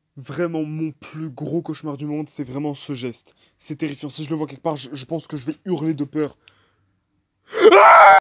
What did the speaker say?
Vraiment, mon plus gros cauchemar du monde, c'est vraiment ce geste. C'est terrifiant. Si je le vois quelque part, je pense que je vais hurler de peur.